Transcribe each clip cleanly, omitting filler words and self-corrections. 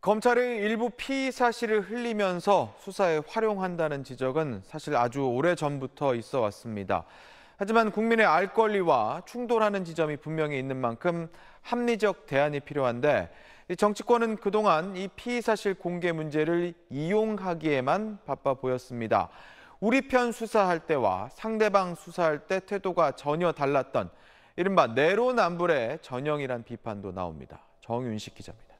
검찰이 일부 피의 사실을 흘리면서 수사에 활용한다는 지적은 사실 아주 오래전부터 있어 왔습니다. 하지만 국민의 알 권리와 충돌하는 지점이 분명히 있는 만큼 합리적 대안이 필요한데 정치권은 그동안 이 피의 사실 공개 문제를 이용하기에만 바빠 보였습니다. 우리 편 수사할 때와 상대방 수사할 때 태도가 전혀 달랐던 이른바 내로남불의 전형이란 비판도 나옵니다. 정윤식 기자입니다.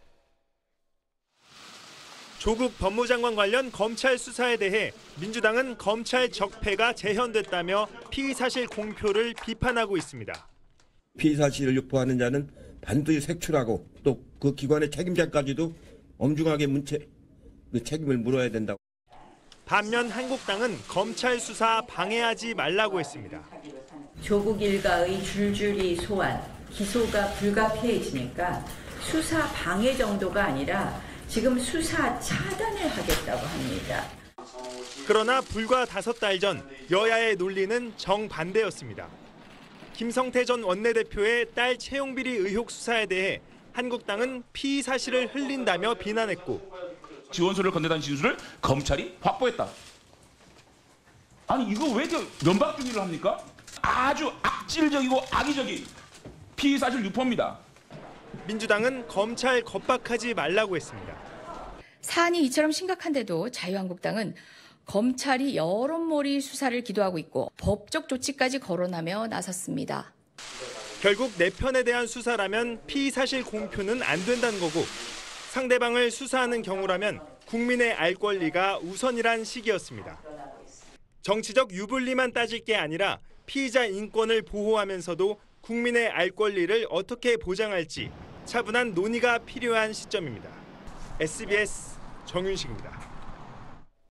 조국 법무장관 관련 검찰 수사에 대해 민주당은 검찰 적폐가 재현됐다며 피의사실 공표를 비판하고 있습니다. 피의사실을 유포하는 자는 반드시 색출하고 또 그 기관의 책임자까지도 엄중하게 책임을 물어야 된다고. 반면 한국당은 검찰 수사 방해하지 말라고 했습니다. 조국 일가의 줄줄이 소환, 기소가 불가피해지니까 수사 방해 정도가 아니라 지금 수사 차단을 하겠다고 합니다. 그러나 불과 5달 전 여야의 논리는 정반대였습니다. 김성태 전 원내대표의 딸 채용비리 의혹 수사에 대해 한국당은 피의 사실을 흘린다며 비난했고 지원서를 건네다는 진술을 검찰이 확보했다. 아니 이거 왜 면박준의를 합니까? 아주 악질적이고 악의적인 피의 사실 유포입니다. 민주당은 검찰 겁박하지 말라고 했습니다. 사안이 이처럼 심각한데도 자유한국당은 검찰이 여론몰이 수사를 기도하고 있고 법적 조치까지 거론하며 나섰습니다. 결국 내 편에 대한 수사라면 피의사실 공표는 안 된다는 거고 상대방을 수사하는 경우라면 국민의 알 권리가 우선이란 식이었습니다. 정치적 유불리만 따질 게 아니라 피의자 인권을 보호하면서도 국민의 알 권리를 어떻게 보장할지 차분한 논의가 필요한 시점입니다. SBS 정윤식입니다.